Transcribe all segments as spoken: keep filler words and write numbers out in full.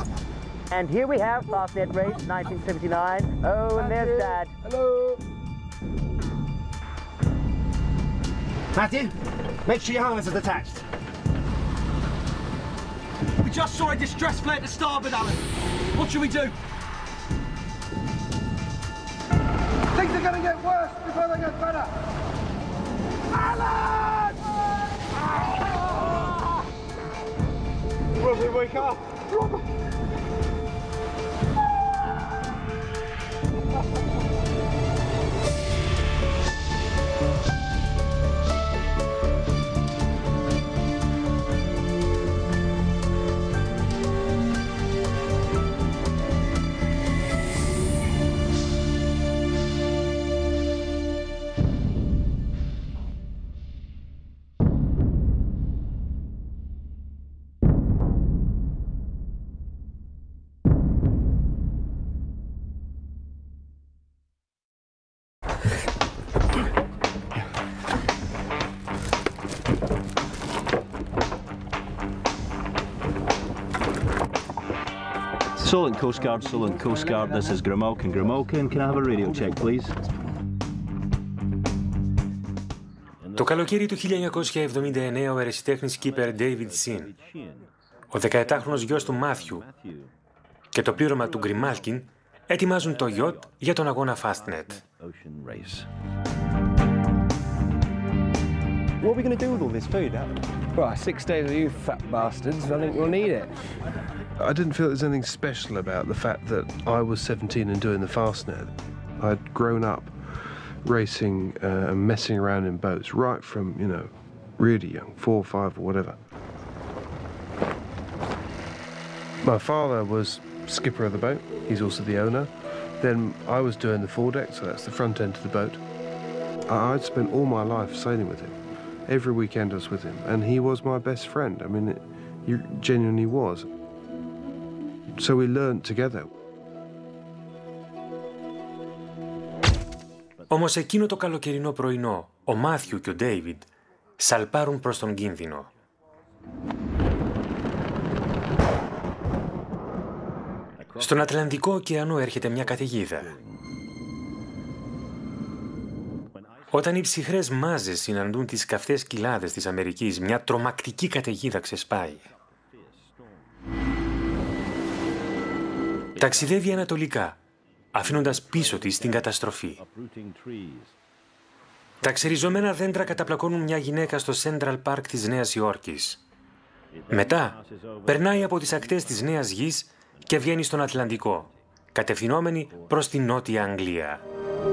And here we have Fastnet race nineteen seventy-nine. Oh, and there's Dad. Hello. Matthew, make sure your harness is attached. We just saw a distress flare to starboard, Alan. What should we do? Things are going to get worse before they get better. Alan! Robert, wake up! Robert! Solent Coast Guard, Solent Coast Guard, this is Grimalkin, Grimalkin, can I have a radio check please? Το καλοκαίρι του χίλια εννιακόσια εβδομήντα εννέα ο ερασιτέχνης skipper David Sin, ο δεκαεπτάχρονος γιος του Μάθιου και το πλήρωμα του Grimalkin ετοιμάζουν το yacht για τον αγώνα Fastnet. What are we going to do with all this food, Alan? Well, six days of you fat bastards, I think we'll need it. I didn't feel there was anything special about the fact that I was seventeen and doing the Fastnet. I'd grown up racing uh, and messing around in boats right from, you know, really young, four or five or whatever. My father was skipper of the boat, he's also the owner. Then I was doing the foredeck, so that's the front end of the boat. I'd spent all my life sailing with him. Every weekend I was with him, and he was my best friend. I mean, it, he genuinely was. So we learned together. Όμως εκείνο το καλοκαιρινό πρωινό, ο Μάθιου και ο Ντέιβιντ σαλπάρουν προς τον κίνδυνο. Στον Ατλαντικό ωκεανό έρχεται μια καταιγίδα. Όταν οι ψυχρές μάζες συναντούν τις καυτές κοιλάδες της Αμερικής, μια τρομακτική καταιγίδα ξεσπάει. Ταξιδεύει ανατολικά, αφήνοντας πίσω της την καταστροφή. Τα ξεριζωμένα δέντρα καταπλακώνουν μια γυναίκα στο Central Park της Νέας Υόρκης. Μετά, περνάει από τις ακτές της Νέας Γης και βγαίνει στον Ατλαντικό, κατευθυνόμενη προς την Νότια Αγγλία.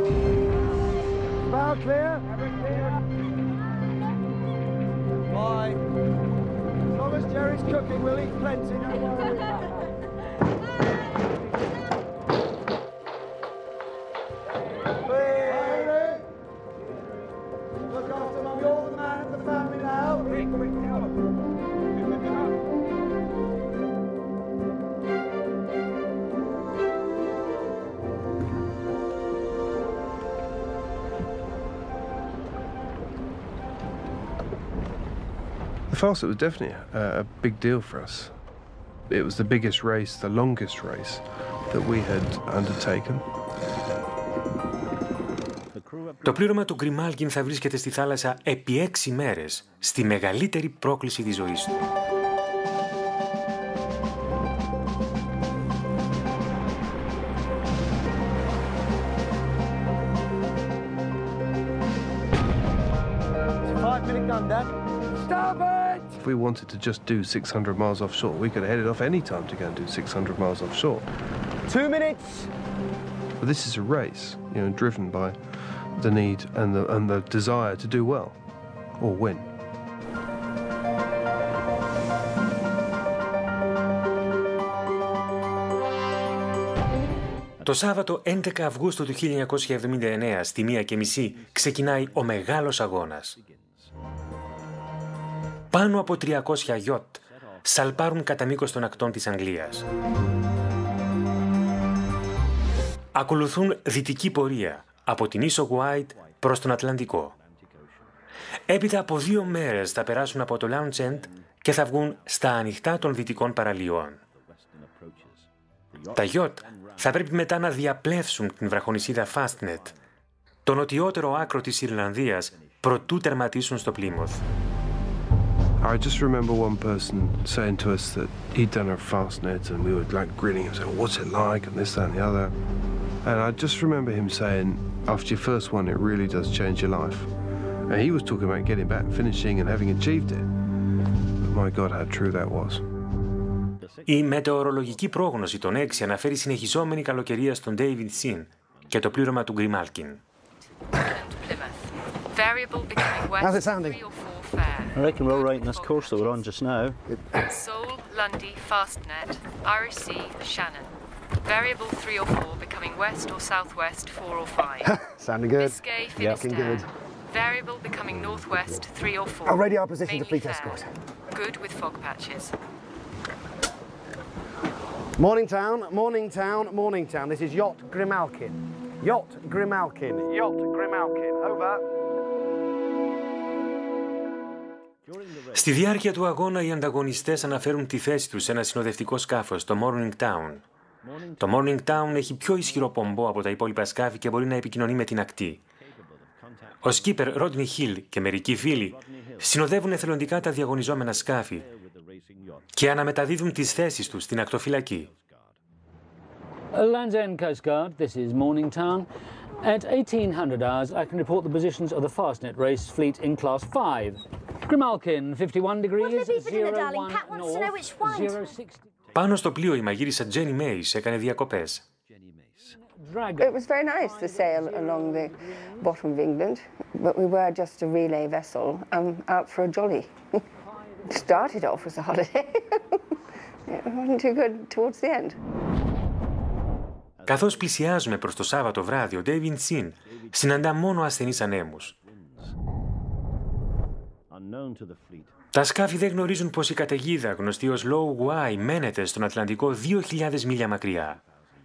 The Fastnet was definitely a, a big deal for us. It was the biggest race, the longest race that we had undertaken. Το πλήρωμα του Grimalkin θα βρίσκεται στη θάλασσα επί έξι μέρες, στη μεγαλύτερη πρόκληση της ζωής του. If we wanted to just do six hundred miles offshore, we could have headed off any time to go and do six hundred miles offshore. Two minutes. But this is a race, you know, driven by the need and the, and the desire to do well or win. Το Σάββατο έντεκα Αυγούστου του χίλια εννιακόσια εβδομήντα εννέα στη μία και μισή ξεκινάει ο μεγάλος αγώνας. Πάνω από τριακόσια γιότ σαλπάρουν κατά μήκος των ακτών της Αγγλίας. Ακολουθούν δυτική πορεία από την ίσο Γουάιτ προς τον Ατλαντικό. Έπειτα από δύο μέρες θα περάσουν από το Lounge End και θα βγουν στα ανοιχτά των δυτικών παραλιών. Τα γιότ θα πρέπει μετά να διαπλεύσουν την βραχονησίδα Fastnet, το νοτιότερο άκρο της Ιρλανδίας, προτού τερματίσουν στο Πλίμωθ. I just remember one person saying to us that he'd done a Fastnet and we were like grinning and saying, what's it like, and this, that and the other. And I just remember him saying, after your first one, it really does change your life. And he was talking about getting back and finishing and having achieved it. But my God, how true that was. Η μετεωρολογική πρόγνωση των έξι αναφέρει συνεχιζόμενη καλοκαιρία στον David Sin και το πλήρωμα του Grimalkin. How's it sounding? I reckon we're all right in this course that we're on just now. Seoul, Lundy, Fastnet, Irish Sea, Shannon. Variable three or four, becoming west or southwest four or five. Sounding good. Biscay, Yeah, Finisterre. looking good. Variable becoming northwest three or four. I'll radio our position to Mainly fleet fair. escort. Good with fog patches. Morning town, morning town, morning town. This is Yacht Grimalkin. Yacht Grimalkin. Yacht Grimalkin. Over. Στη διάρκεια του αγώνα οι ανταγωνιστές αναφέρουν τη θέση τους σε ένα συνοδευτικό σκάφος, το Morning Town. Το Morning Town έχει πιο ισχυρό πομπό από τα υπόλοιπα σκάφη και μπορεί να επικοινωνεί με την ακτή. Ο σκίπερ Rodney Hill και μερικοί φίλοι συνοδεύουν εθελοντικά τα διαγωνιζόμενα σκάφη και αναμεταδίδουν τις θέσεις τους στην ακτοφυλακή. Land's End Coast Guard, this is Morning Town. At eighteen hundred hours, I can report the positions of the Fastnet race fleet in Class five. Grimalkin, fifty-one degrees, zero one north, zero sixty. Πάνω στο πλοίο η μαγείρισα Jenny Mays έκανε διακοπές. It was very nice to sail along the bottom of England, but we were just a relay vessel um, out for a jolly. Started off as a holiday. It wasn't too good towards the end. Καθώς πλησιάζουμε προς το Σάββατο βράδυ, ο David Sin συναντά μόνο ασθενείς ανέμους. Τα σκάφη δεν γνωρίζουν πως η καταιγίδα, γνωστή ως Low Y, μένεται στον Ατλαντικό δύο χιλιάδες μίλια μακριά.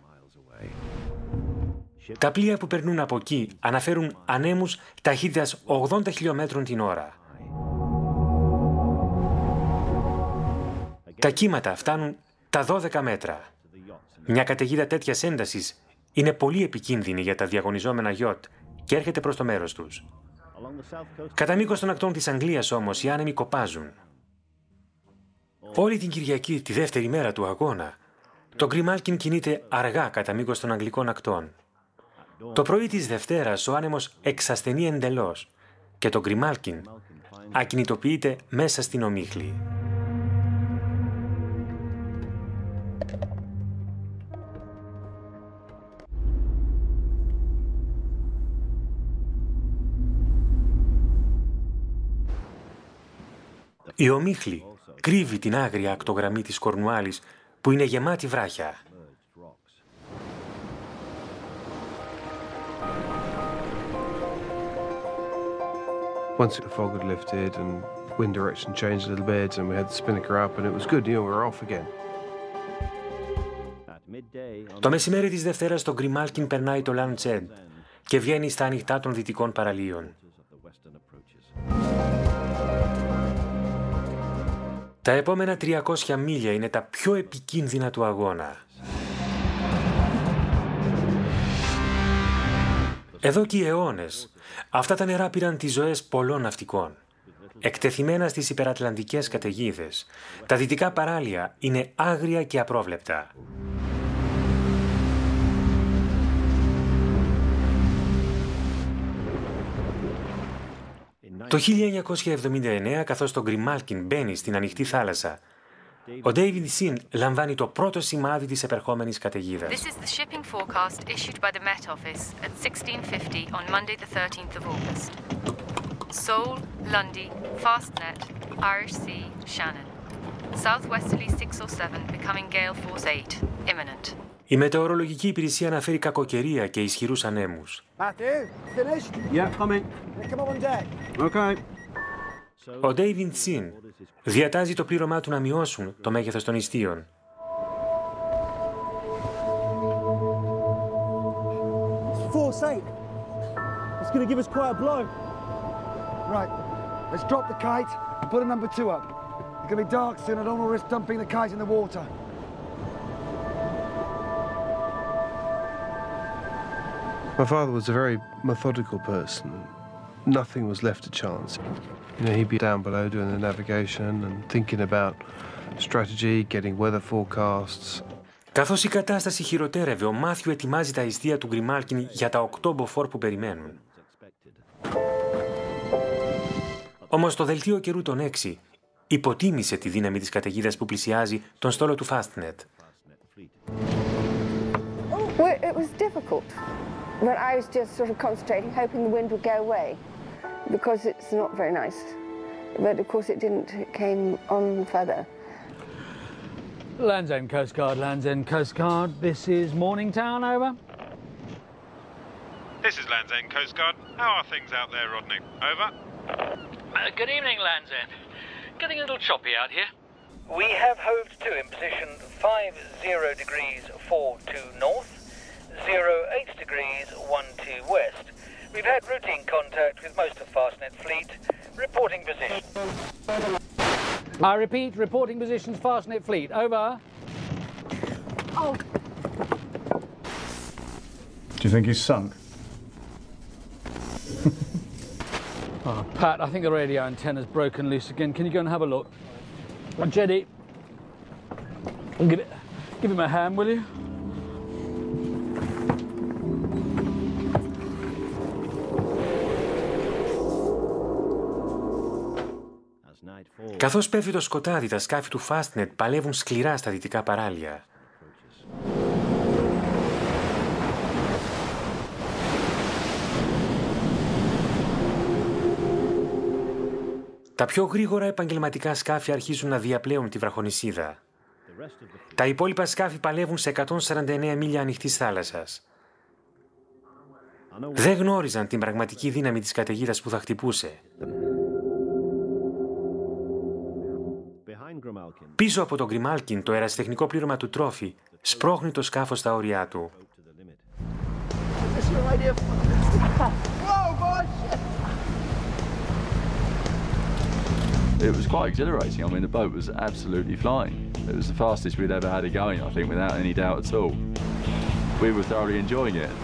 Τα πλοία που περνούν από εκεί αναφέρουν ανέμους ταχύτητας ογδόντα χιλιομέτρων την ώρα. Τα κύματα φτάνουν τα δώδεκα μέτρα. Μια καταιγίδα τέτοιας έντασης είναι πολύ επικίνδυνη για τα διαγωνιζόμενα γιότ και έρχεται προς το μέρος τους. Κατά μήκος των ακτών της Αγγλίας όμως οι άνεμοι κοπάζουν. Όλη την Κυριακή, τη δεύτερη μέρα του αγώνα, το Grimalkin κινείται αργά κατά μήκος των Αγγλικών ακτών. Το πρωί της Δευτέρας ο άνεμος εξασθενεί εντελώς και το Grimalkin ακινητοποιείται μέσα στην ομίχλη. Η ομίχλη κρύβει την άγρια ακτογραμμή της Κορνουάλης που είναι γεμάτη βράχια. Once the fog had lifted and wind direction changed a little bit and we had the spinnaker up and it was good, you know, we were off again. Το μεσημέρι της Δευτέρας το Grimalkin περνάει το Land's End και βγαίνει στα ανοιχτά των δυτικών παραλίων. Τα επόμενα τριακόσια μίλια είναι τα πιο επικίνδυνα του αγώνα. Εδώ και οι αιώνες, αυτά τα νερά πήραν τις ζωές πολλών ναυτικών. Εκτεθειμένα στις υπερατλαντικές καταιγίδες, τα δυτικά παράλια είναι άγρια και απρόβλεπτα. Το χίλια εννιακόσια εβδομήντα εννέα, καθώς το Grimalkin μπαίνει στην ανοιχτή θάλασσα, ο David Sin λαμβάνει το πρώτο σημάδι της επερχόμενης καταιγίδας. This is the shipping forecast issued by the Met Office at sixteen fifty on Monday the thirteenth of August. Seoul, Lundy, Fastnet, Irish Sea, Shannon. Southwesterly six or seven, becoming gale force eight, imminent. Η μετεωρολογική υπηρεσία αναφέρει κακοκαιρία και ισχυρούς ανέμους. Matthew, finished? Yeah, coming. Come up on deck. Okay. Ο David Sin διατάζει το πλήρωμά του να μειώσουν το μέγεθος των ιστίων. Force eight. It's going to give us quite a blow. Right, let's drop the kite and put a number two up. It's going to be dark soon. I don't want to risk dumping the kite in the water. My father was a very methodical person. Nothing was left to chance. You know, he'd be down below doing the navigation and thinking about strategy, getting weather forecasts. Καθώς η κατάσταση χειροτέρευε, ο Μάθιου ετοιμάζει τα ειστεία του Γκριμάλκιν για τα οκτώ μποφόρ που περιμένουν. Όμως το δελτίο καιρού των έξι υποτίμησε τη δύναμη της καταιγίδας που πλησιάζει τον στόλο του Fastnet. Well, it was difficult, but I was just sort of concentrating, hoping the wind would go away, because it's not very nice. But of course it didn't, it came on further. Land's End Coast Guard, Land's End Coast Guard. This is Morningtown, over. This is Land's End Coast Guard. How are things out there, Rodney? Over. Uh, good evening, Land's End. Getting a little choppy out here. We have hove to in position five zero degrees four two north, zero eight degrees one two west. We've had routine contact with most of Fastnet fleet. Reporting position. I repeat, reporting positions, Fastnet fleet. Over. Oh. Do you think he's sunk? Oh, Pat, I think the radio antenna's broken loose again. Can you go and have a look? Oh, Jeddy, give it, give him a hand, will you? Καθώς πέφτει το σκοτάδι, τα σκάφη του Fastnet παλεύουν σκληρά στα δυτικά παράλια. Τα πιο γρήγορα επαγγελματικά σκάφη αρχίζουν να διαπλέουν τη βραχονησίδα. Τα υπόλοιπα σκάφη παλεύουν σε εκατόν σαράντα εννέα μίλια ανοιχτής θάλασσας. Δεν γνώριζαν την πραγματική δύναμη της καταιγίδας που θα χτυπούσε. Πίσω από τον Γκριμάλκιν, το ερασιτεχνικό πλήρωμα του Τρόφι σπρώχνει το σκάφος στα όρια του. It was quite exhilarating. I mean, the boat was absolutely flying. It was the fastest we'd ever had it going, I think, without any doubt at all. We were thoroughly enjoying it.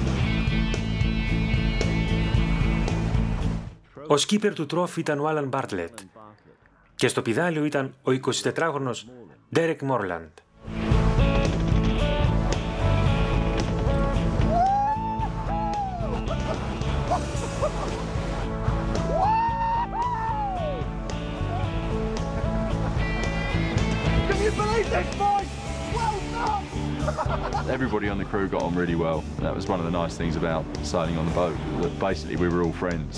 Ο σκίπερ του Τρόφι ήταν ο Άλαν Μπάρτλετ και στο πηδάλιο ήταν ο εικοσιτετράχρονος Ντέρεκ Μόρλαντ. Everybody on the crew got on really well. That was one of the nice things about sailing on the boat, that basically we were all friends.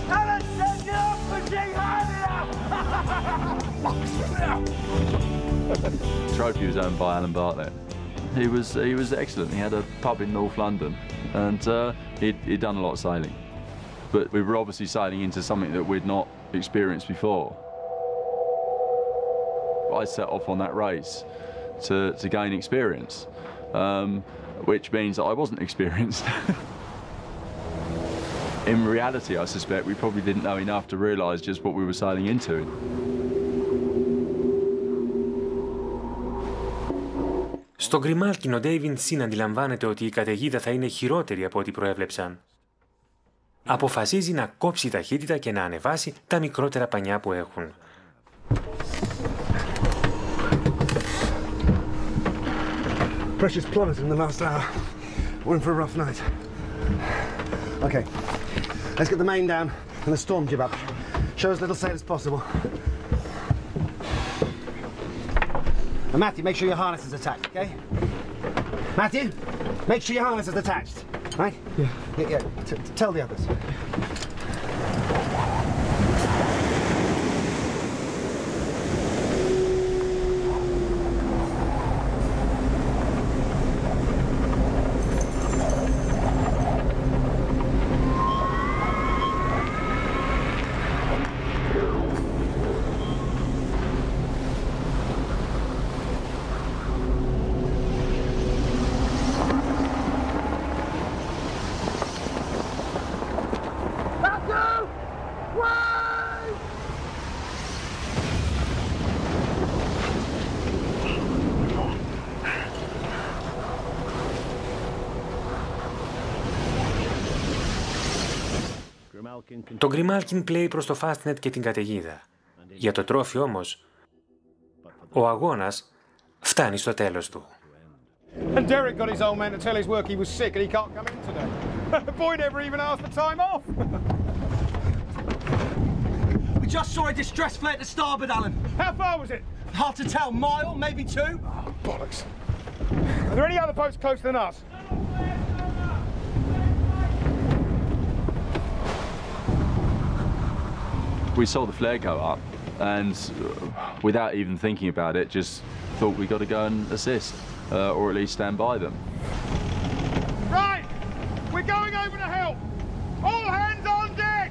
The trophy was owned by Alan Bartlett. He was, he was excellent. He had a pub in North London and uh, he'd, he'd done a lot of sailing. But we were obviously sailing into something that we'd not experienced before. I set off on that race to, to gain experience, um, which means that I wasn't experienced. In reality, I suspect we probably didn't know enough to realise just what we were sailing into. Στο Γκριμάλκιν, ο Ντέιβιντ Σιν αντιλαμβάνεται ότι η καταιγίδα θα είναι χειρότερη από ό,τι προέβλεψαν. Αποφασίζει να κόψει ταχύτητα και να ανεβάσει τα μικρότερα πανιά που έχουν. Pressure's plummeted in the last hour. We're in for a rough night. Okay, let's get the main down and the storm jib up. Show as little sail as possible. And Matthew, make sure your harness is attached, okay? Matthew, make sure your harness is attached, right? Yeah. Yeah, yeah. T tell the others. Το Grimalkin πλέει προς το Fastnet και την καταιγίδα. Για το τρόφι όμως, ο αγώνας φτάνει στο τέλος του. And Derek got his old man to tell his work he was sick and he can't come in today. The boy never even asked for time off. We just saw a distress flare to starboard, Alan. How far was it? Hard to tell. Mile, maybe two. Oh, bollocks. Are there any other boats closer than us? We saw the flare go up and uh, without even thinking about it, just thought we got to go and assist uh, or at least stand by them. Right! We're going over to help! All hands on deck!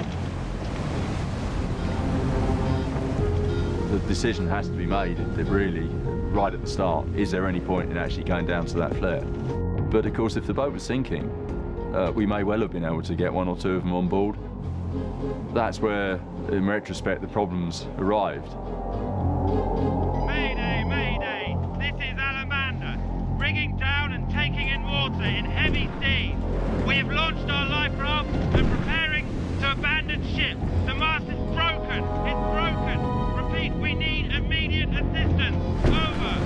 The decision has to be made, really, right at the start. Is there any point in actually going down to that flare? But of course, if the boat was sinking, uh, we may well have been able to get one or two of them on board. That's where, in retrospect, the problems arrived. Mayday, mayday! This is Alamander, rigging down and taking in water in heavy seas. We have launched our life raft and preparing to abandon ship. The mast is broken. It's broken. Repeat, we need immediate assistance. Over.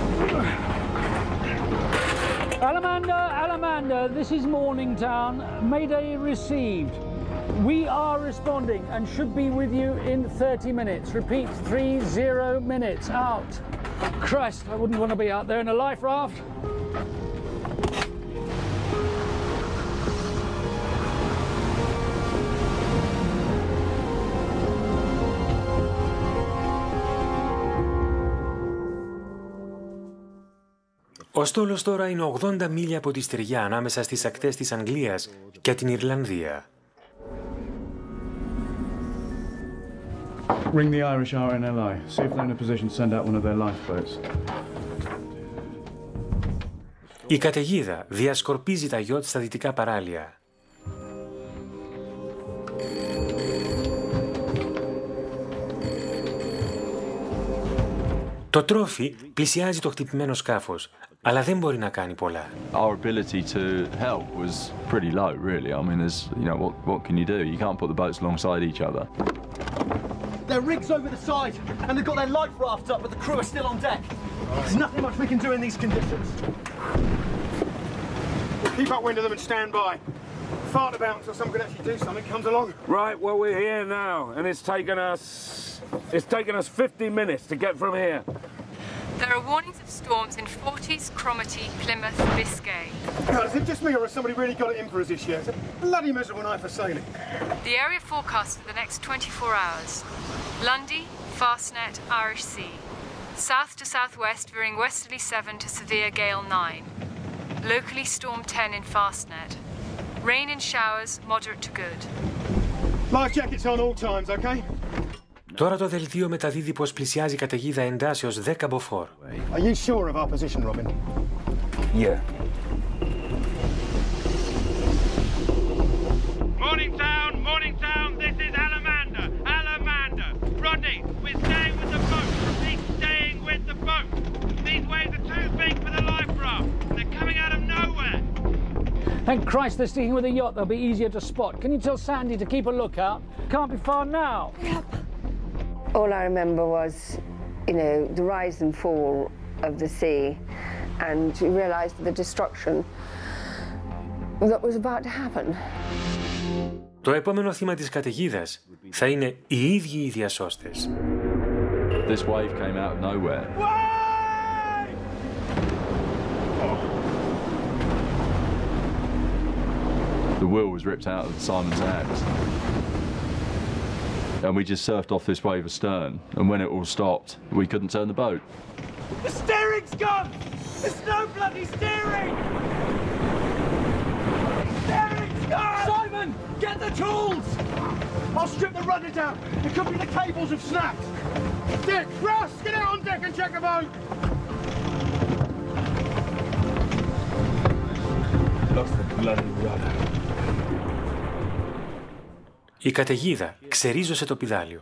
Alamander, Alamander, this is Morningtown. Mayday received. We are responding and should be with you in thirty minutes. Repeat, three zero minutes. Out. Christ, I wouldn't want to be out there in a life raft. Ο στόλος τώρα είναι ογδόντα μίλια από τη στεριά ανάμεσα στις ακτές της Αγγλίας και την Ιρλανδία. Ring the Irish R N L I. See if they're in a position to send out one of their lifeboats. Η καταιγίδα διασκορπίζει τα γιότ στα δυτικά παράλια. Το τρόφι πλησιάζει το χτυπημένο σκάφος, αλλά δεν μπορεί να κάνει πολλά. Our ability to help was pretty low, really. I mean, there's, you know, what, what can you do? You can't put the boats alongside each other. Their rig's over the side, and they've got their life raft up, but the crew are still on deck. There's nothing much we can do in these conditions. Keep upwind of them and stand by. Fart about until someone can actually do something comes along. Right, well, we're here now, and it's taken us... It's taken us fifty minutes to get from here. There are warnings of storms in Forties, Cromarty, Plymouth, Biscay. God, is it just me or has somebody really got it in for us this year? It's a bloody miserable night for sailing. The area forecast for the next twenty-four hours. Lundy, Fastnet, Irish Sea. South to southwest veering westerly seven to severe gale nine. Locally storm ten in Fastnet. Rain and showers, moderate to good. Life jackets on all times, okay? Τώρα το δελτίο μεταδίδει πως πλησιάζει καταιγίδα εντάσεως δέκα μποφόρ. Are you sure of our position, Robin? Yeah. Morningtown, Morningtown, this is Alamander, Alamander. Rodney, we're staying with the boat. Repeat, staying with the boat. These waves are too big for the life raft. They're coming out of nowhere. Thank Christ they're sticking with a yacht. They'll be easier to spot. Can you tell Sandy to keep a lookout? Can't be far now. Yep. All I remember was, you know, the rise and fall of the sea, and you realised the destruction that was about to happen. Το επόμενο θύμα της καταιγίδας θα είναι οι ίδιοι οι διασώστες. This wave came out of nowhere. The wheel was ripped out of Simon's hands. And we just surfed off this wave astern, and when it all stopped, we couldn't turn the boat. The steering's gone! There's no bloody steering! Steering's gone! Simon, get the tools! I'll strip the rudder down. It could be the cables have snapped. Dick, Ross, get out on deck and check the boat! Lost the bloody rudder. Η καταιγίδα ξερίζωσε το πηδάλιο.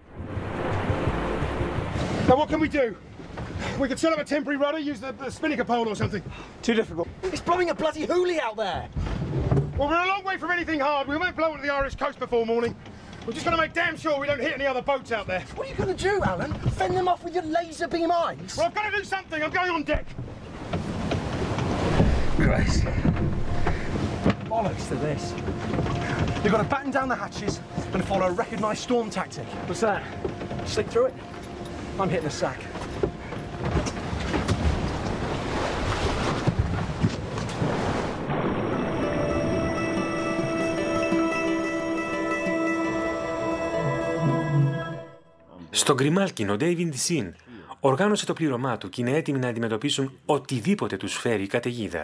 Now what can we do? We could set up a temporary rudder, use the, the spinnaker pole or something. Too difficult. It's blowing a bloody hoolie out there. Well, we're a long way from anything hard. We won't blow into the Irish coast before morning. We're just going to make damn sure we don't hit any other boats out there. What are you going to do, Alan? Fend them off with your laser beam eyes? Well, I've got to do something. I'm going on deck. Grace. Bollocks to this. You've got to batten down the hatches and follow a recognised storm tactic. What's that? Slip through it? I'm hitting the sack. Στον Γκριμάλκιν, ο David Sin οργάνωσε το πλήρωμά του και είναι έτοιμοι να αντιμετωπίσουν οτιδήποτε τους φέρει η καταιγίδα.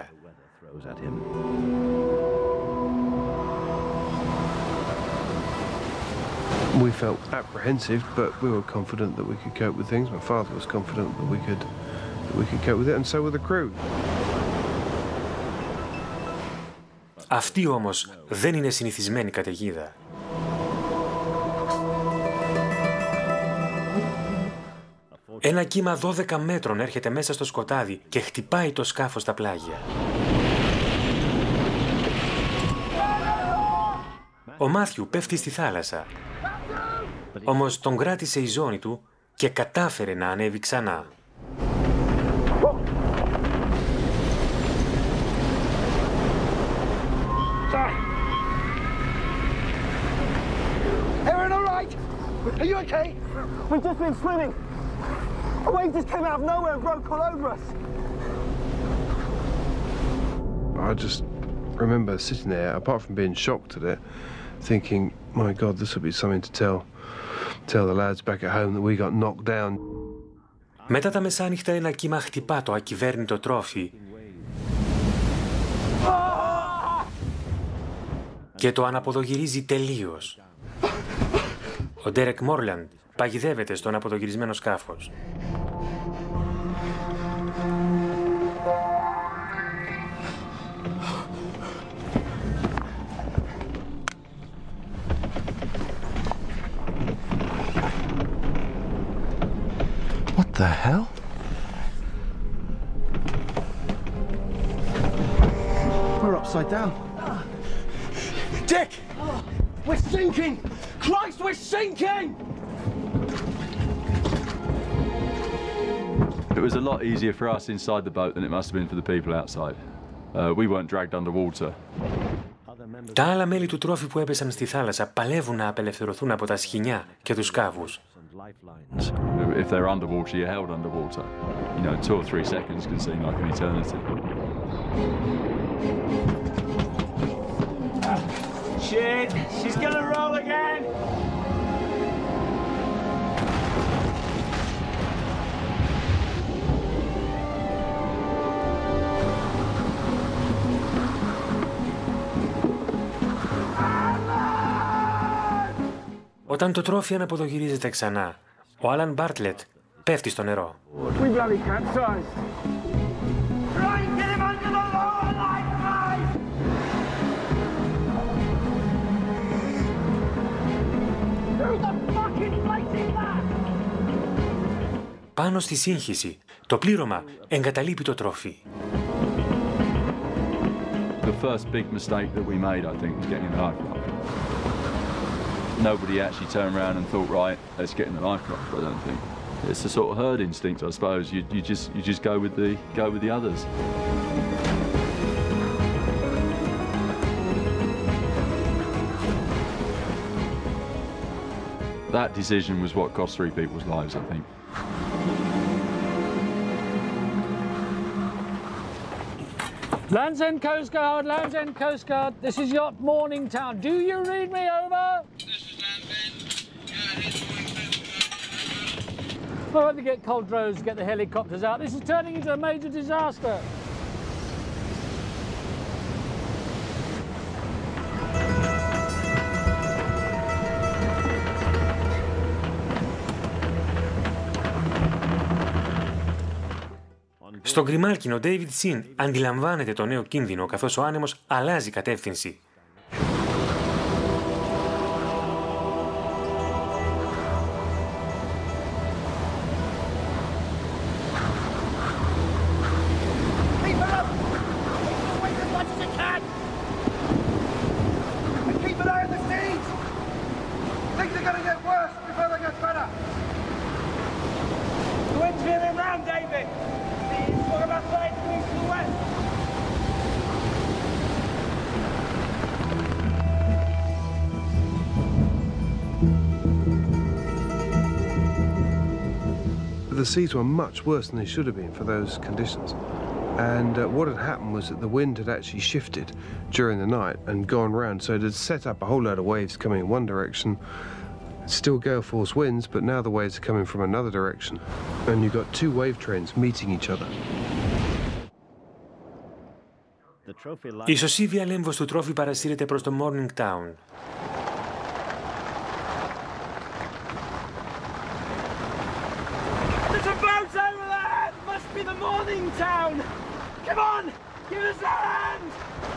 We felt apprehensive, but we were confident that we could cope with things. My father was confident that we could, that we could cope with it, and so were the crew. Αυτή όμως δεν είναι συνηθισμένη καταιγίδα. Ένα κύμα δώδεκα μέτρων έρχεται μέσα στο σκοτάδι και χτυπάει το σκάφος στα πλάγια. Ο Μάθιου πέφτει στη θάλασσα. Όμως τον κράτησε η ζώνη του και κατάφερε να ανέβει ξανά. Aaron, all right? Are you okay? We've just been swimming. A wave just came out of nowhere and broke all over us. I just remember sitting there, apart from being shocked at it, thinking, my God, this will be something to tell, tell the lads back at home that we got knocked down. Μετά τα μεσάνυχτα ένα κύμα χτυπά το ακυβέρνητο τρόφι και το αναποδογυρίζει τελείως. Ο Ντέρεκ Μόρλαντ παγιδεύεται στο αναποδογυρισμένο σκάφος. What the hell? We're upside down. Dick! We're sinking! Christ, we're sinking! It was a lot easier for us inside the boat than it must have been for the people outside. Uh, we weren't dragged underwater. Τα άλλα μέλη του τρόφι που έπεσαν στη θάλασσα παλεύουν να απελευθερωθούν από τα σχοινιά και τους κάβους. If they're underwater, you're held underwater. You know, two or three seconds can seem like an eternity. Shit, she's gonna roll again. Όταν το τρόφι αναποδογυρίζεται ξανά, ο Άλαν Μπάρτλετ πέφτει στο νερό. We bloody capsized. Right, get him under the lower life line. Who the fucking place is that? Πάνω στη σύγχυση, το πλήρωμα εγκαταλείπει το τρόφι. The first big mistake that we made, I think, was getting the life raft. Nobody actually turned around and thought, right, let's get in the life raft. I don't think it's a sort of herd instinct, I suppose. You you just you just go with the go with the others. That decision was what cost three people's lives, I think. Land's End Coast Guard, Land's End Coast Guard, this is Yacht Morningtown. Do you read me over? This is Land's End. Yeah, I want to get Coldrose to get the helicopters out. This is turning into a major disaster. Στον Γκριμάλκιν, ο David Sin αντιλαμβάνεται το νέο κίνδυνο καθώς ο άνεμος αλλάζει κατεύθυνση. But the seas were much worse than they should have been for those conditions. And uh, what had happened was that the wind had actually shifted during the night and gone round, so it had set up a whole load of waves coming in one direction, still gale force winds, but now the waves are coming from another direction. And you've got two wave trains meeting each other. Η σωσίβια λέμβος του τρόφι παρασύρεται προς το Morningtown. There's a boat over there! It must be the Morningtown! Come on! Give us a hand!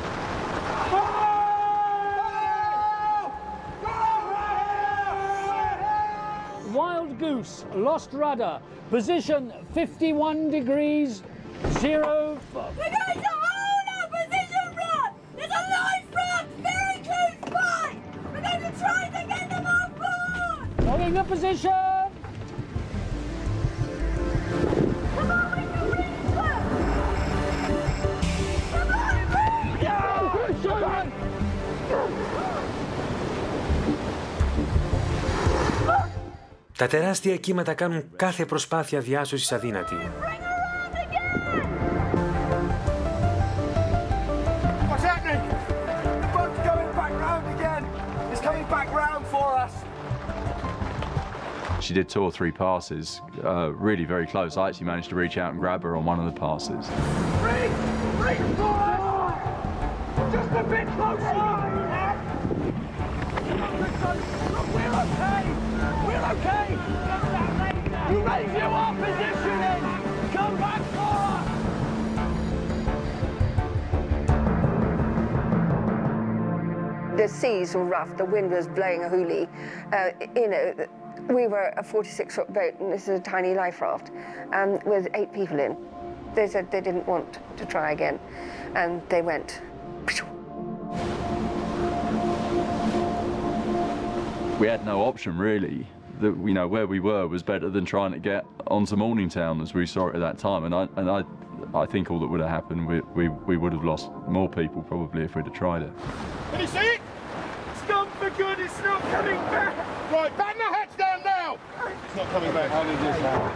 Wild Goose, lost rudder, position fifty-one degrees, zero... We're going to hold our position, Rod! There's a life raft very close by! We're going to try to get them on board! Holding the position! Come on, we can reach them! Come on, reach! Yeah! Τα τεράστια κύματα κάνουν κάθε προσπάθεια διάσωσης αδύνατη. What's happening? The boat's coming back round again. It's coming back round for us. She did two or three passes, uh, really very close. I actually managed to reach out and grab her on one of the passes. Reach! Reach for us! Just a bit closer! We're okay! We're okay! You raise your opposition in! Come back for us! The seas were rough, the wind was blowing a hoolie. Uh, you know, we were a forty-six foot boat and this is a tiny life raft um, with eight people in. They said they didn't want to try again and they went. We had no option really. The, you know, where we were was better than trying to get onto Morningtown as we saw it at that time. And I, and I, I think all that would have happened, we, we, we would have lost more people probably if we'd have tried it. Can you see it? It's gone for good, it's not coming back! Right, batten the hatch down now! It's not coming back. How did this happen?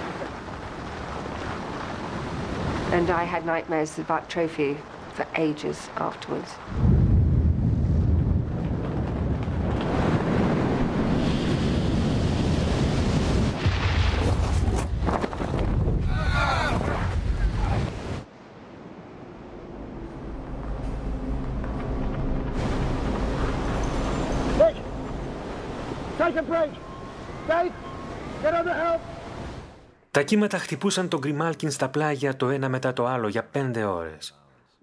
And I had nightmares about Trophy for ages afterwards. Take a break. Dave, get on the help. Τα κύματα χτυπούσαν τον Grimalkin στα πλάγια το ένα μετά το άλλο για πέντε ώρες.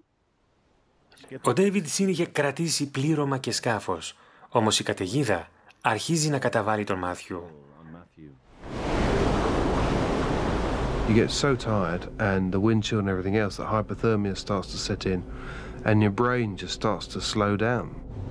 Ο David Sin είχε κρατήσει πλήρωμα και σκάφος, όμως η καταιγίδα αρχίζει να καταβάλει τον Μάθιου. You get so tired and the wind chill and everything else that hypothermia starts to set in and your brain just starts to slow down.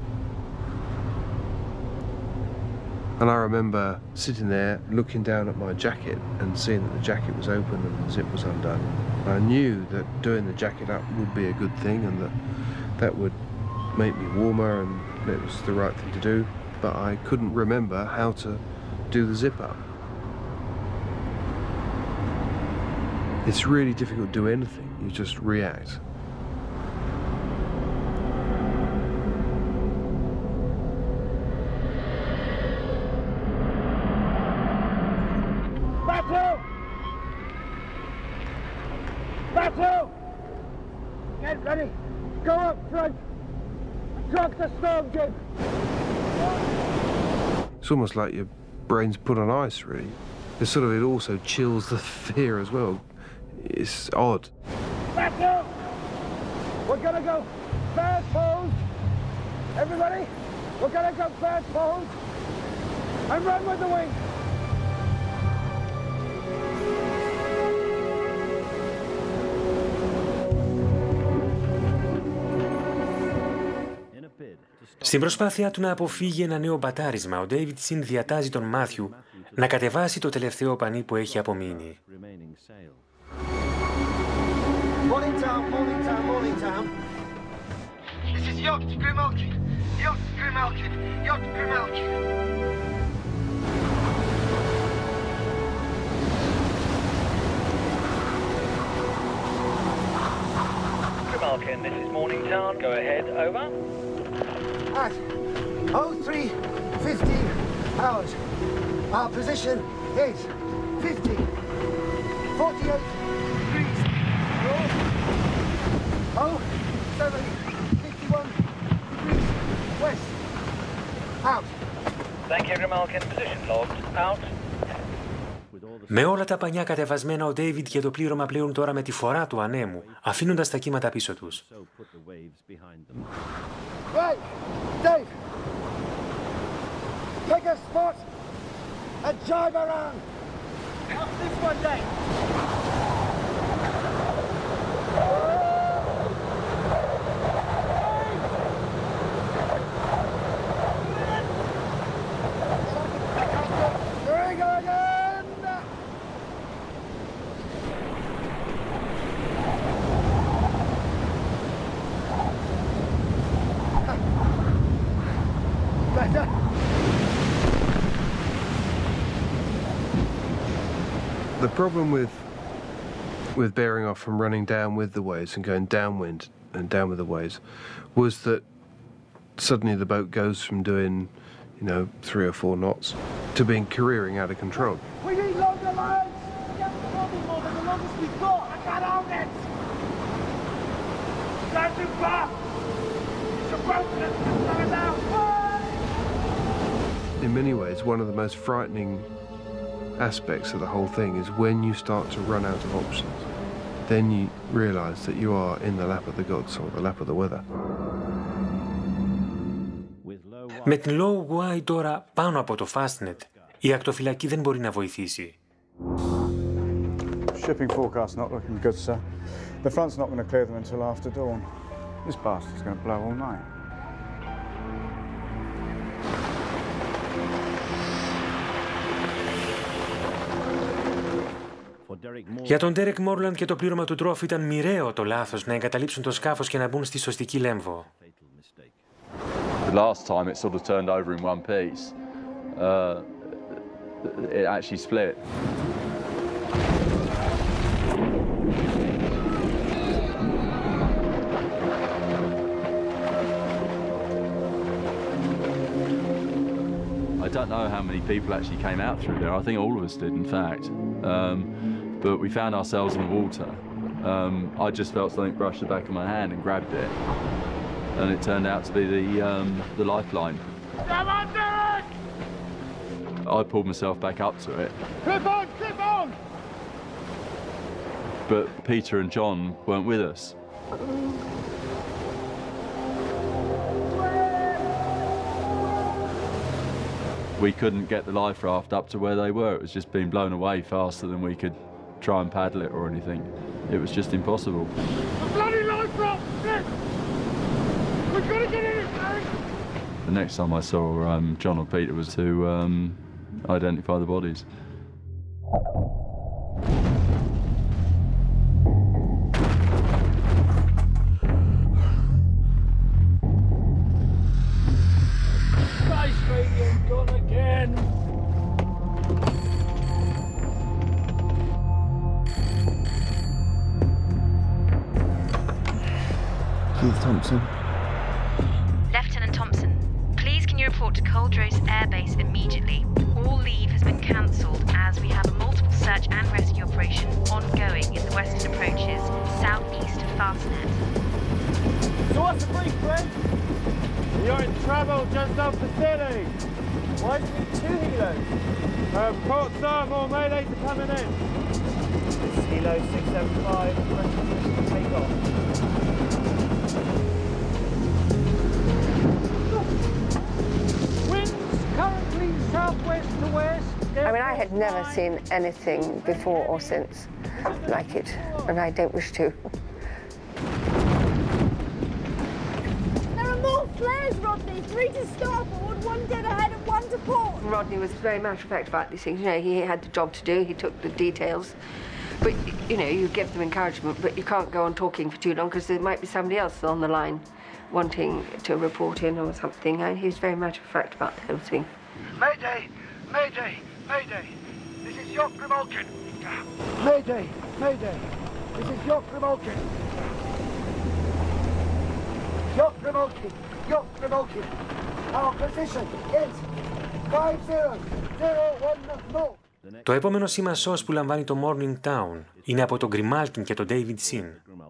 And I remember sitting there looking down at my jacket and seeing that the jacket was open and the zip was undone. I knew that doing the jacket up would be a good thing and that that would make me warmer and it was the right thing to do, but I couldn't remember how to do the zip up. It's really difficult to do anything, you just react. Battle! Battle! Get ready! Go up front! Drop the storm jib! It's almost like your brain's put on ice, really. It's sort of, it also chills the fear as well. It's odd. Battle! We're gonna go fast pose! Everybody, we're gonna go fast pose! And run with the wings! Στην προσπάθειά του να αποφύγει ένα νέο μπατάρισμα, ο David Sin διατάζει τον Μάθιου να κατεβάσει το τελευταίο πανί που έχει απομείνει. Morningtown, Morningtown, Morningtown. This is Yacht Grimalkin. Yacht Grimalkin. Yacht Grimalkin. Grimalkin, this is Morningtown. Go ahead, over. At oh three fifteen hours, our position is fifty, forty-eight degrees north, oh seven fifty-one degrees west. Out. Thank you, Grimalkin. Position logged. Out. Με όλα τα πανιά κατεβασμένα, ο Ντέιβιντ και το πλήρωμα πλέουν τώρα με τη φορά του ανέμου, αφήνοντας τα κύματα πίσω τους. Right, Dave. Take a spot and jibe around. Up this one, Dave. There we go again. Better. The problem with with bearing off from running down with the waves and going downwind and down with the waves was that suddenly the boat goes from doing, you know, three or four knots to being careering out of control. We need longer lines. We have a problem more than the longest we've got. I can't hold it. That's too far. It's a boat that's coming down. In many ways, one of the most frightening aspects of the whole thing is when you start to run out of options. Then you realise that you are in the lap of the gods or the lap of the weather. Με την Low Y τώρα πάνω από το Fastnet, η ακτοφυλακή δεν μπορεί να βοηθήσει. Shipping forecast not looking good, sir. The front's not going to clear them until after dawn. This bastard's going to blow all night. Για τον Derek Morland και το πλήρωμα του Trough ήταν μοιραίο το λάθος να εγκαταλείψουν το σκάφος και να μπουν στη σωστική Λέμβο. The last time it sort of turned over in one piece. Uh, it actually split. I don't know how many people actually came out through there. I think all of us did, in fact. Um, but we found ourselves in the water. Um, I just felt something brush the back of my hand and grabbed it. And it turned out to be the, um, the lifeline. Come on, Derek! I pulled myself back up to it. Clip on, clip on! But Peter and John weren't with us. We couldn't get the life raft up to where they were. It was just being blown away faster than we could try and paddle it or anything. It was just impossible. The bloody life raft! Nick! We've got to get in it, Derek! The next time I saw um, John or Peter was to um, identify the bodies. Keith Thompson. Lieutenant Thompson, please can you report to Culdrose Air Base immediately? All leave has been cancelled as we have a multiple search and rescue operation ongoing in the western approaches southeast of Fastnet. So what's the brief, Glenn? You're in trouble just off the city. Why do you need two helos? Uh, Port Savoir Maydays are coming in. This is Helo six seven five, ready to take off. Winds currently southwest to west. I mean, I had never seen anything before or since like it, and I don't wish to. There are more flares, Rodney. Three to starboard, one dead ahead and one to port. Rodney was very matter of fact about these things. You know, he had the job to do. He took the details. But, you know, you give them encouragement, but you can't go on talking for too long because there might be somebody else on the line wanting to report in or something. And he was very matter of fact about the whole thing. Mayday! Mayday! Mayday! This is Jock Grimalkin. Mayday! Mayday! This is Jock Grimalkin. Yacht Grimalkin, Yacht Grimalkin. Our position is five zero zero one north. Το επόμενο σήμα σως που λαμβάνει το Morning Town είναι από τον Grimalkin και τον David Sin.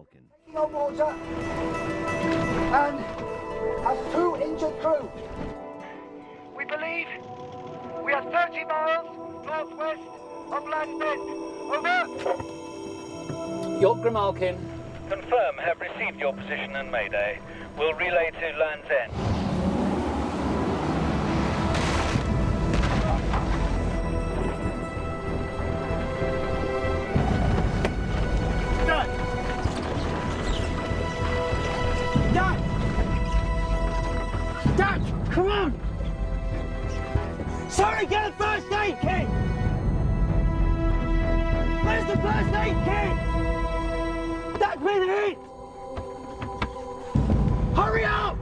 And has two injured crew. We believe we are thirty miles northwest of Land's End. Over. Yacht Grimalkin. Confirm, have received your position and mayday. We'll relay to Land's End. Dad! Dad! Dad, come on! Sorry, get a first aid kit! Where's the first aid kit? Dad's been hit! Hurry up!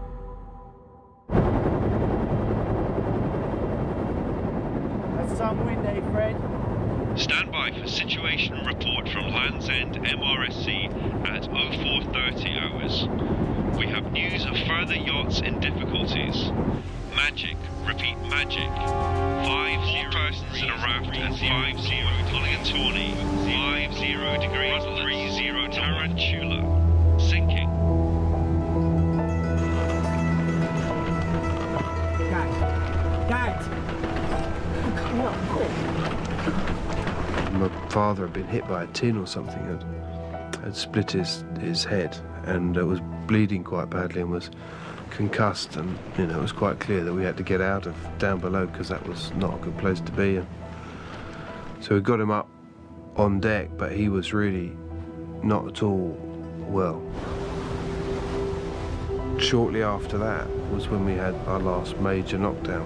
That's some wind, eh, Fred? Stand by for situation report from Land's End M R S C at oh four thirty hours. We have news of further yachts in difficulties. Magic, repeat magic. Five zero persons in a raft at five zero. Pulling and Tawny, five zero degrees, three zero Tarantula. Sinking. Dad! Dad! Come on, quick! My father had been hit by a tin or something and had split his, his head and uh, was bleeding quite badly and was concussed, and you know it was quite clear that we had to get out of down below because that was not a good place to be. And so we got him up on deck, but he was really not at all well. Shortly after that was when we had our last major knockdown.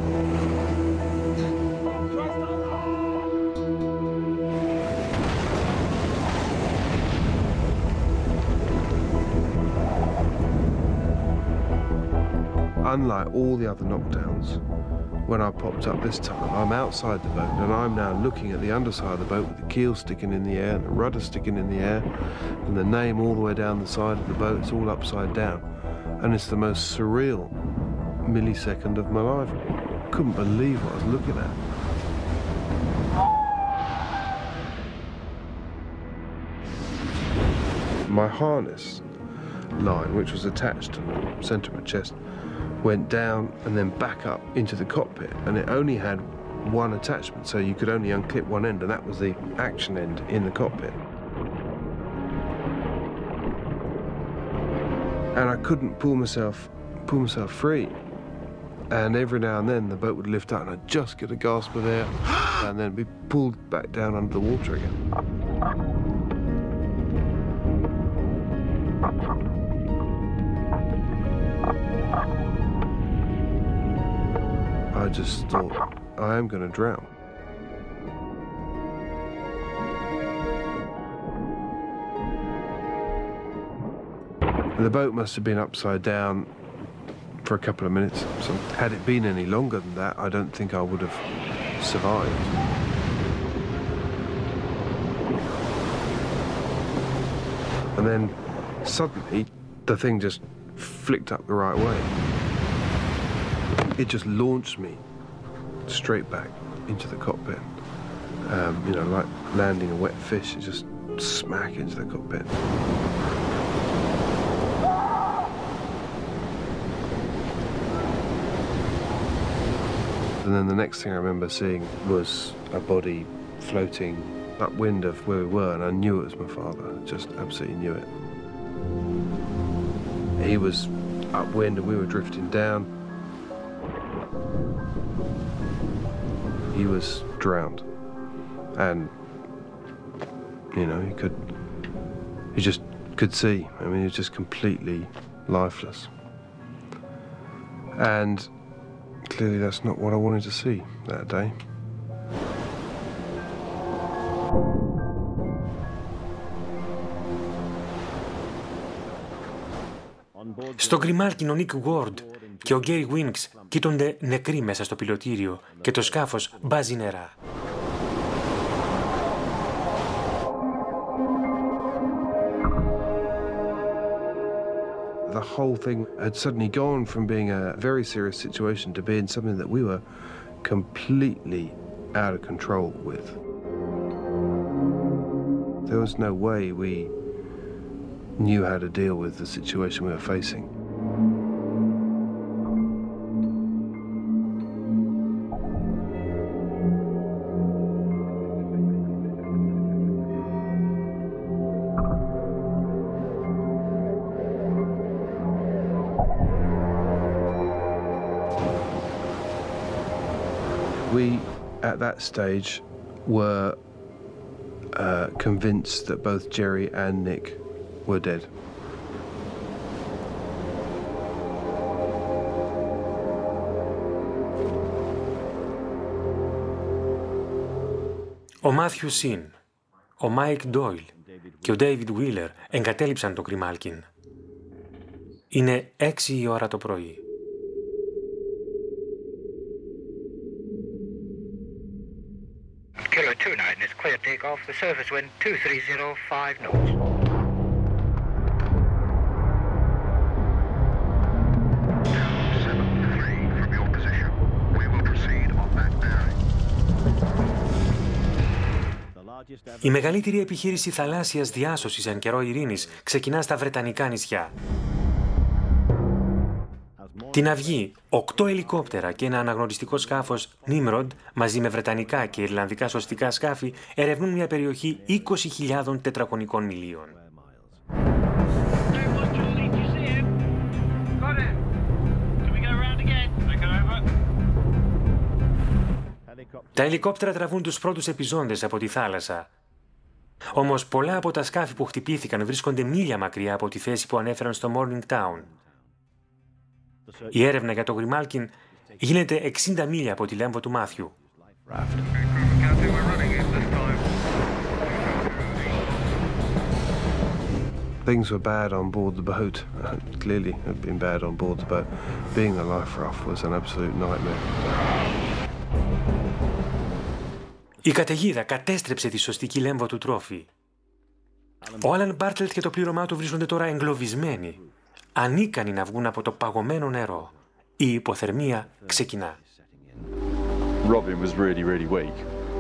Unlike all the other knockdowns, when I popped up this time, I'm outside the boat and I'm now looking at the underside of the boat with the keel sticking in the air and the rudder sticking in the air and the name all the way down the side of the boat. It's all upside down. And it's the most surreal millisecond of my life. I couldn't believe what I was looking at. My harness line, which was attached to the centre of my chest, went down and then back up into the cockpit, and it only had one attachment, so you could only unclip one end, and that was the action end in the cockpit. And I couldn't pull myself pull myself free, and every now and then the boat would lift up and I'd just get a gasp of air and then be pulled back down under the water again. I just thought, I am going to drown. The boat must have been upside down for a couple of minutes. So had it been any longer than that, I don't think I would have survived. And then suddenly the thing just flicked up the right way. It just launched me straight back into the cockpit. Um, you know, like landing a wet fish, it just smack into the cockpit. And then the next thing I remember seeing was a body floating upwind of where we were, and I knew it was my father. Just absolutely knew it. He was upwind and we were drifting down. He was drowned, and you know he could, he just could see. I mean, he was just completely lifeless, and clearly that's not what I wanted to see that day. Στο Grimalkin ο Nick Ward και ο Gary Winks κοίτονται νεκροί μέσα στο πιλωτήριο και το σκάφος μπάζει νερά. the whole thing had suddenly gone from being a very serious situation to being something that we were completely out of control with. There was no way we knew how to deal with the situation we were facing. We, at that stage, were uh, convinced that both Jerry and Nick were dead. Ο Μάθιου Σιν, ο Μάικ Ντόιλ και ο Ντέιβιντ Βίλερ εγκατέλειψαν τον Grimalkin. Είναι έξι η ώρα το πρωί. Kilo two nine is clear takeoff. The surface wind two three zero five knots. seven three from your position. We will proceed on that bearing. Η μεγαλύτερη επιχείρηση θαλάσσιας διάσωσης εν καιρό ειρήνης ξεκινά στα Βρετανικά νησιά. Την αυγή, οκτώ ελικόπτερα και ένα αναγνωριστικό σκάφος Nimrod μαζί με βρετανικά και ιρλανδικά σωστικά σκάφη ερευνούν μια περιοχή είκοσι χιλιάδων τετραγωνικών μιλίων. Τα ελικόπτερα τραβούν τους πρώτους επιζώντες από τη θάλασσα. Όμως πολλά από τα σκάφη που χτυπήθηκαν βρίσκονται μίλια μακριά από τη θέση που ανέφεραν στο Morningtown. Η έρευνα για το Grimalkin γίνεται εξήντα μίλια από τη λέμβο του Μάθιου. Things were bad on board the boat. Clearly had been bad on board the boat. Being a life raft was an absolute nightmare. Η καταιγίδα κατέστρεψε τη σωστική λέμβο του Τρόφι. Ο Άλαν Μπάρτλετ και το πλήρωμά του βρίσκονται τώρα εγκλωβισμένοι, ανίκανοι να βγουν από το παγωμένο νερό. Η υποθερμία ξεκινά. Robin was really, really weak.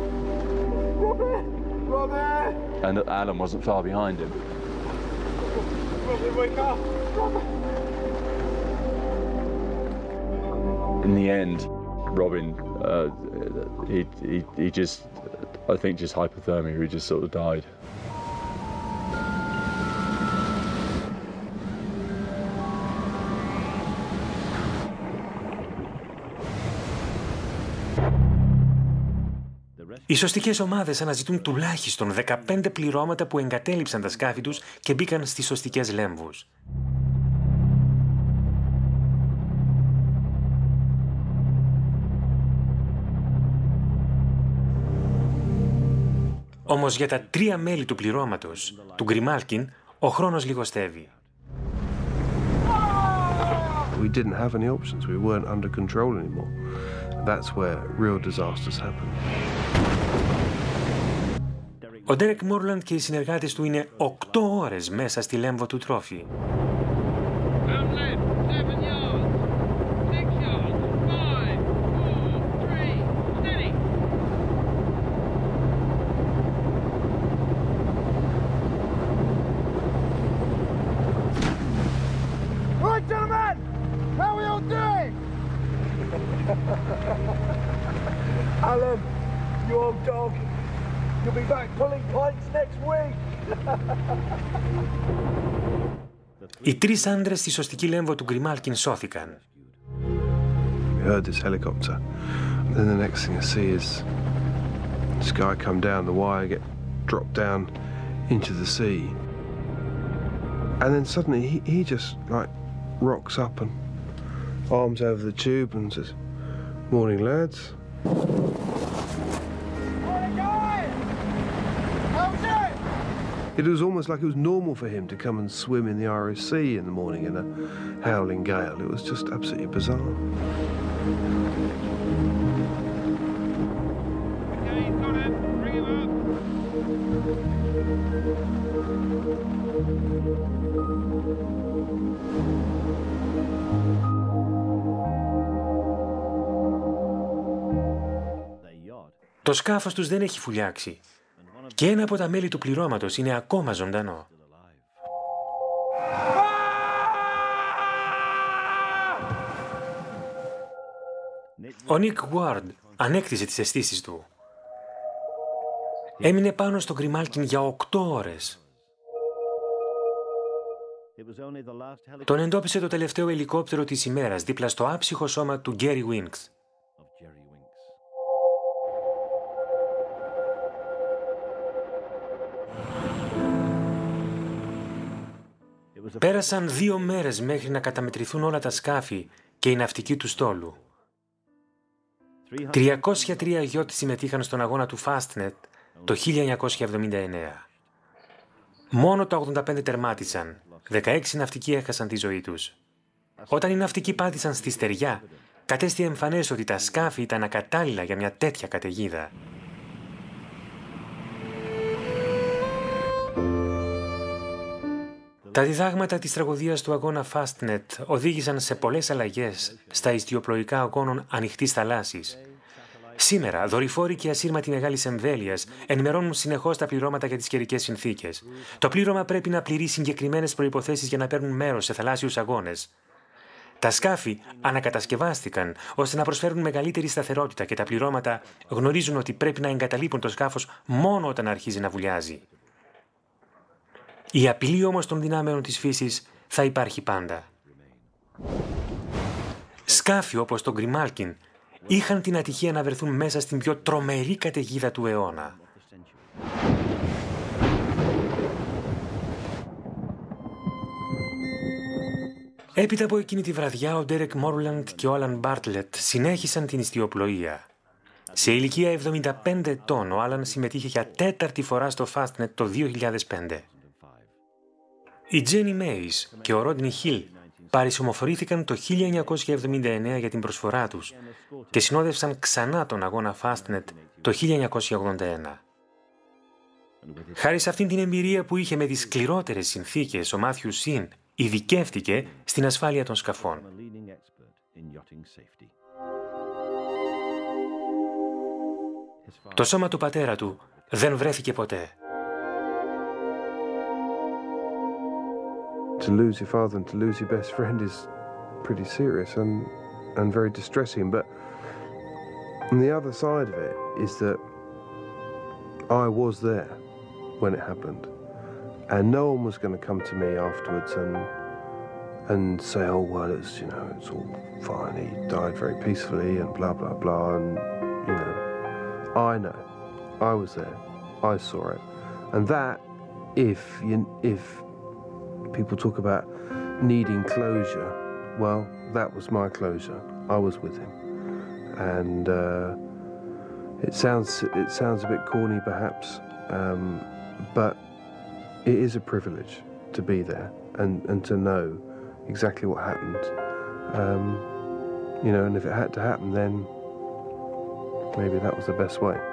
And Alan wasn't far behind him. In the end, Robin, uh, he, he, he just, I think just hypothermia, he just sort of died. Οι σωστικές ομάδες αναζητούν τουλάχιστον δεκαπέντε πληρώματα που εγκατέλειψαν τα σκάφη τους και μπήκαν στις σωστικές λέμβους. Όμως για τα τρία μέλη του πληρώματος, του Grimalkin, ο χρόνος λιγοστεύει. We didn't have any options. We weren't under control anymore. That's where real disasters happen. Ο Ντέρεκ Μόρλαντ και οι συνεργάτες του είναι οκτώ ώρες μέσα στη λέμβο του Τρόφι. Alan, you old dog. You'll be back pulling pints next week. Οι τρεις άντρες στη σωστική λέμβο του Grimalkin σώθηκαν. We heard this helicopter. And then the next thing I see is this guy come down the wire, get dropped down into the sea. And then suddenly he, he just like rocks up and arms over the tube and says, "Morning, lads." It was almost like it was normal for him to come and swim in the R S C in the morning in a howling gale. It was just absolutely bizarre. Το σκάφος τους δεν έχει φουλιάξει και ένα από τα μέλη του πληρώματος είναι ακόμα ζωντανό. Ο Νίκ Γουάρντ ανέκτησε τις αισθήσεις του. Έμεινε πάνω στο Grimalkin για οκτώ ώρες. Τον εντόπισε το τελευταίο ελικόπτερο της ημέρας δίπλα στο άψυχο σώμα του Γκέρι Winks. Πέρασαν δύο μέρες μέχρι να καταμετρηθούν όλα τα σκάφη και η ναυτική του στόλου. τριακόσια τρία γιότ συμμετείχαν στον αγώνα του Fastnet το χίλια εννιακόσια εβδομήντα εννέα. Μόνο τα ογδόντα πέντε τερμάτισαν, δεκαέξι ναυτικοί έχασαν τη ζωή τους. Όταν οι ναυτικοί πάτησαν στη στεριά, κατέστη εμφανές ότι τα σκάφη ήταν ακατάλληλα για μια τέτοια καταιγίδα. Τα διδάγματα της τραγωδίας του αγώνα Fastnet οδήγησαν σε πολλές αλλαγές στα ιστιοπλοϊκά αγώνων ανοιχτής θαλάσσης. Σήμερα, δορυφόροι και ασύρματοι μεγάλης εμβέλειας ενημερώνουν συνεχώς τα πληρώματα για τις καιρικές συνθήκες. Το πλήρωμα πρέπει να πληρεί συγκεκριμένες προϋποθέσεις για να παίρνουν μέρος σε θαλάσσιους αγώνες. Τα σκάφη ανακατασκευάστηκαν ώστε να προσφέρουν μεγαλύτερη σταθερότητα και τα πληρώματα γνωρίζουν ότι πρέπει να εγκαταλείπουν το σκάφος μόνο όταν αρχίζει να βουλιάζει. Η απειλή όμως των δυνάμεων της φύσης θα υπάρχει πάντα. Σκάφη όπως το Grimalkin είχαν την ατυχία να βρεθούν μέσα στην πιο τρομερή καταιγίδα του αιώνα. Έπειτα από εκείνη τη βραδιά, ο Ντέρεκ Μόρλαντ και ο Άλαν Μπάρτλετ συνέχισαν την ιστιοπλοεία. Σε ηλικία εβδομήντα πέντε ετών, ο Άλαν συμμετείχε για τέταρτη φορά στο Fastnet το δύο χιλιάδες πέντε. Η Τζένι Μέις και ο Ρόντνι Χιλ παρισομοφορήθηκαν το χίλια εννιακόσια εβδομήντα εννέα για την προσφορά τους και συνόδευσαν ξανά τον αγώνα Fastnet το χίλια εννιακόσια ογδόντα ένα. Χάρη σε αυτήν την εμπειρία που είχε με τις σκληρότερες συνθήκες, ο Μάθιου Σιν ειδικεύτηκε στην ασφάλεια των σκαφών. Το σώμα του πατέρα του δεν βρέθηκε ποτέ. To lose your father and to lose your best friend is pretty serious and and very distressing. But on the other side of it is that I was there when it happened, and no one was going to come to me afterwards and and say, "Oh well, it's you know it's all fine. He died very peacefully and blah blah blah." And you know, I know, I was there, I saw it, and that if you if people talk about needing closure, well, that was my closure. I was with him, and uh, it sounds it sounds a bit corny, perhaps, um, but it is a privilege to be there and and to know exactly what happened. Um, you know, and if it had to happen, then maybe that was the best way.